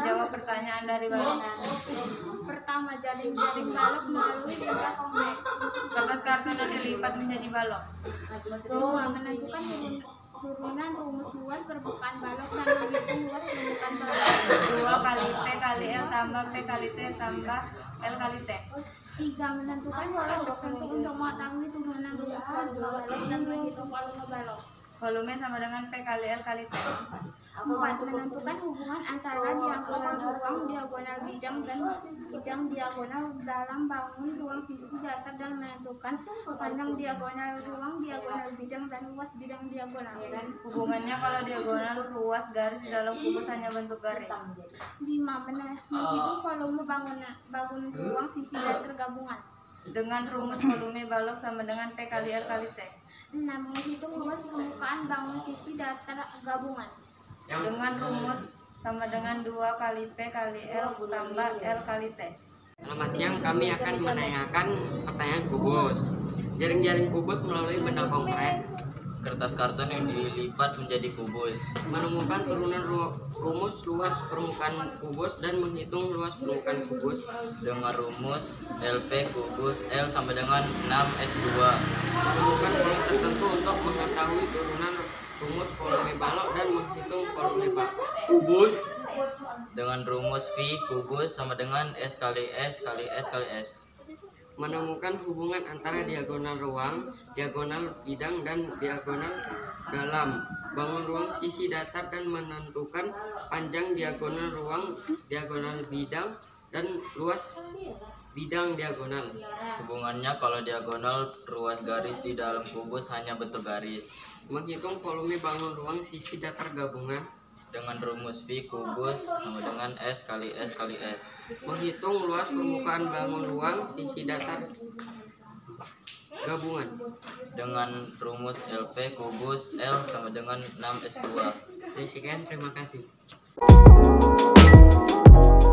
menjawab pertanyaan dari balok. Pertama, jaring-jaring balok melalui benda kompleks. Kertas karton yang dilipat menjadi balok. Dua, menentukan turunan rumus luas permukaan balok dan menghitung luas permukaan balok. 2 kali P kali L tambah P kali T tambah L kali T. 3, menentukan pola tertentu untuk mengetahui turunan rumus balok dan menghitung volume balok. Volume sama dengan P kali L kali T. 4, menentukan hubungan antara diagonal ruang, diagonal bidang, dan bidang diagonal dalam bangun ruang sisi datar dan menentukan panjang diagonal ruang, diagonal bidang, dan luas bidang diagonal. Hubungannya kalau diagonal ruas garis di dalam kubus hanya bentuk garis. 5, menghitung volume bangun ruang sisi datar gabungan. Dengan rumus volume balok sama dengan P kali L kali T. 6, menghitung luas permukaan bangun sisi datar gabungan. Dengan rumus sama dengan 2 kali P kali L tambah L kali T. Selamat siang, kami akan menanyakan pertanyaan kubus. Jaring-jaring kubus melalui benda konkret. Kertas karton yang dilipat menjadi kubus. Menemukan turunan rumus luas permukaan kubus dan menghitung luas permukaan kubus. Dengan rumus LP kubus L sama dengan 6S2. Menemukan pola tertentu untuk mengetahui turunan rumus volume balok dan menghitung volume kubus. Dengan rumus V kubus sama dengan S kali S kali S kali S. Menemukan hubungan antara diagonal ruang, diagonal bidang, dan diagonal dalam bangun ruang sisi datar dan menentukan panjang diagonal ruang, diagonal bidang, dan luas bidang diagonal. Hubungannya kalau diagonal ruas garis di dalam kubus hanya bentuk garis. Menghitung volume bangun ruang sisi datar gabungan. Dengan rumus V kubus sama dengan S kali S kali S. Menghitung luas permukaan bangun ruang sisi datar gabungan. Dengan rumus LP kubus L sama dengan 6S2. Sekian, terima kasih.